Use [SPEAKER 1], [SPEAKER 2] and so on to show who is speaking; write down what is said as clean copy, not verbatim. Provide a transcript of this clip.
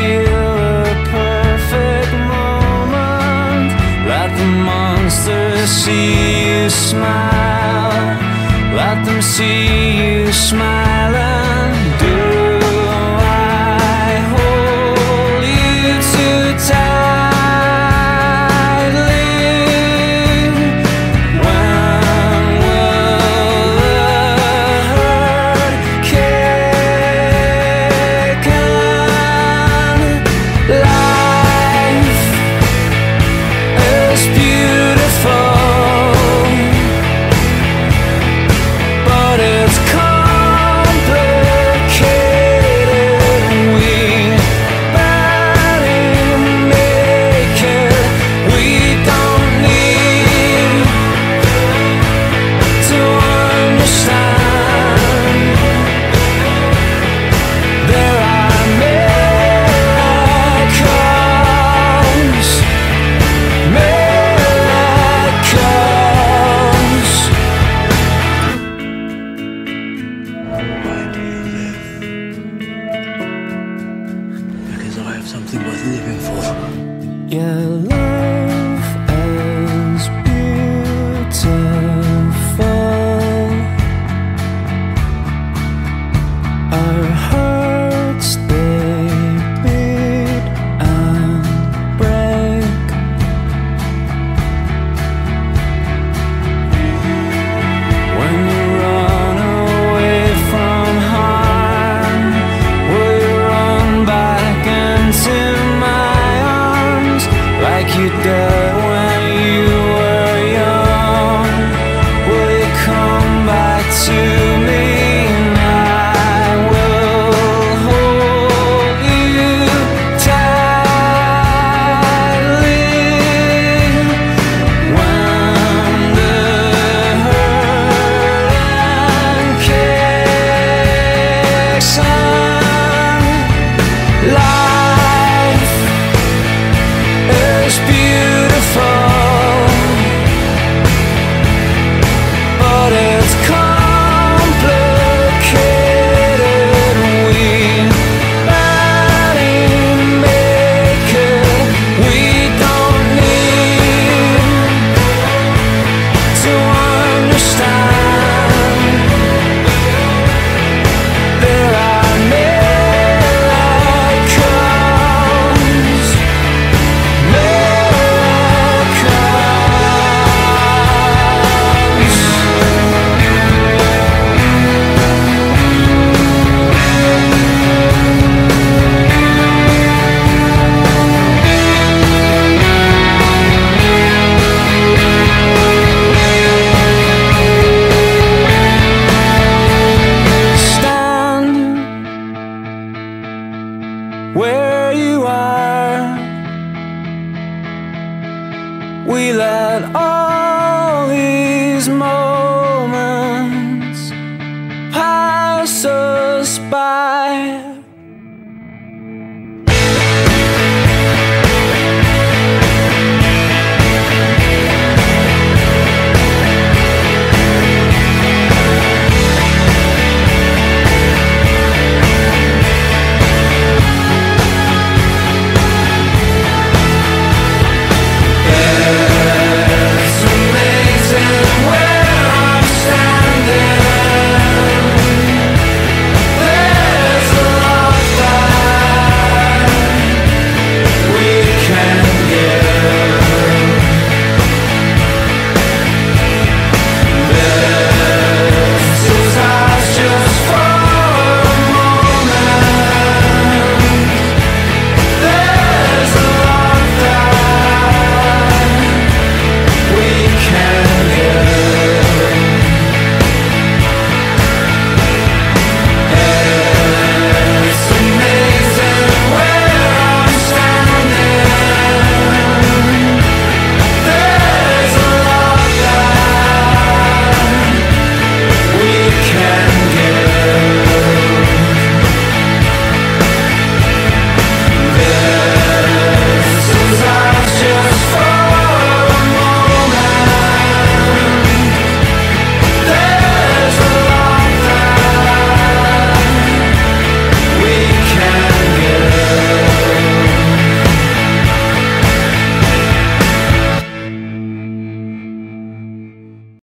[SPEAKER 1] steal a perfect moment. Let the monsters see you smile. Let them see you smile. And do I hold you too tightly? When will the hurt kick in? Life is beautiful, but it's complicated. We barely make it. We don't need to understand. There are miracles, miracles.
[SPEAKER 2] Why do you live? Because I have something worth living for.
[SPEAKER 1] Yeah, love is beautiful. Our hearts, they beat and break. When you run away from harm, will you run back into my arms like you did when you were young? Will you come back to me? I will hold you tightly. When the hurt kicks in, life is beautiful, but it's complicated. We barely make it. We don't need to understand. There are miracles, stand where you are. We let all these moments pass us by.